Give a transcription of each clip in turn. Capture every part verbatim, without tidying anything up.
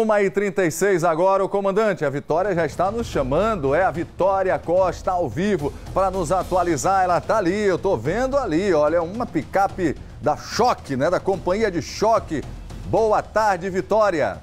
uma e trinta e seis agora, o comandante, a Vitória já está nos chamando, é a Vitória Costa ao vivo para nos atualizar, ela está ali, eu estou vendo ali, olha, uma picape da Choque, né, da companhia de Choque. Boa tarde, Vitória.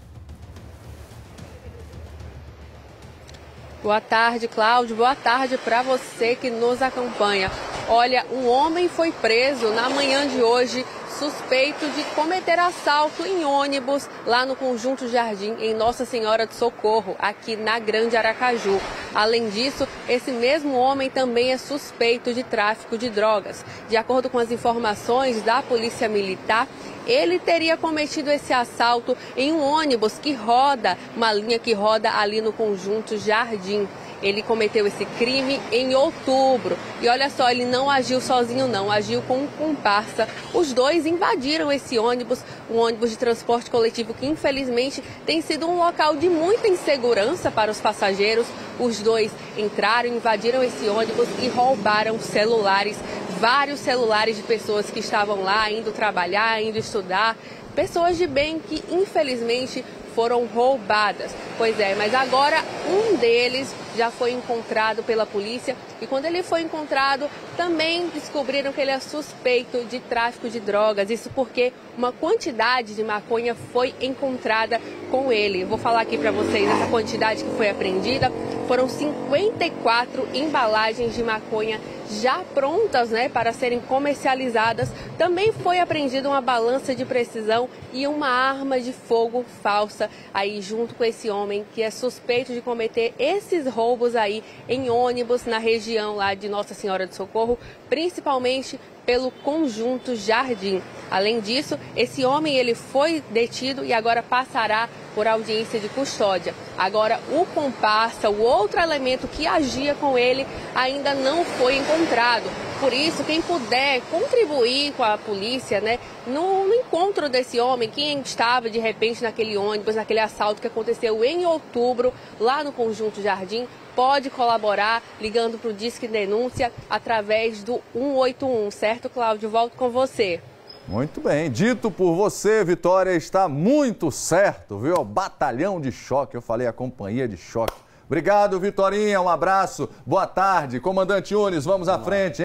Boa tarde, Cláudio. Boa tarde para você que nos acompanha. Olha, um homem foi preso na manhã de hoje, suspeito de cometer assalto em ônibus lá no Conjunto Jardim, em Nossa Senhora do Socorro, aqui na Grande Aracaju. Além disso, esse mesmo homem também é suspeito de tráfico de drogas. De acordo com as informações da Polícia Militar, ele teria cometido esse assalto em um ônibus que roda, uma linha que roda ali no Conjunto Jardim. Ele cometeu esse crime em outubro. E olha só, ele não agiu sozinho não, agiu com um comparsa. Os dois invadiram esse ônibus, um ônibus de transporte coletivo que infelizmente tem sido um local de muita insegurança para os passageiros. Os dois entraram, invadiram esse ônibus e roubaram celulares, vários celulares de pessoas que estavam lá, indo trabalhar, indo estudar. Pessoas de bem que infelizmente foram roubadas. Pois é, mas agora um deles já foi encontrado pela polícia e quando ele foi encontrado também descobriram que ele é suspeito de tráfico de drogas. Isso porque uma quantidade de maconha foi encontrada com ele. Eu vou falar aqui para vocês essa quantidade que foi apreendida. Foram cinquenta e quatro embalagens de maconha já prontas, né, para serem comercializadas. Também foi apreendida uma balança de precisão e uma arma de fogo falsa aí junto com esse homem que é suspeito de cometer esses roubos aí em ônibus na região lá de Nossa Senhora do Socorro, principalmente pelo Conjunto Jardim. Além disso, esse homem ele foi detido e agora passará por audiência de custódia. Agora, o comparsa, o outro elemento que agia com ele, ainda não foi encontrado. Por isso, quem puder contribuir com a polícia, né, no, no encontro desse homem, quem estava de repente naquele ônibus, naquele assalto que aconteceu em outubro, lá no Conjunto Jardim, pode colaborar ligando para o Disque Denúncia através do um oito um, certo, Cláudio? Volto com você. Muito bem, dito por você, Vitória, está muito certo, viu? O Batalhão de Choque, eu falei a companhia de Choque. Obrigado, Vitorinha, um abraço, boa tarde. Comandante Yunes, vamos à frente.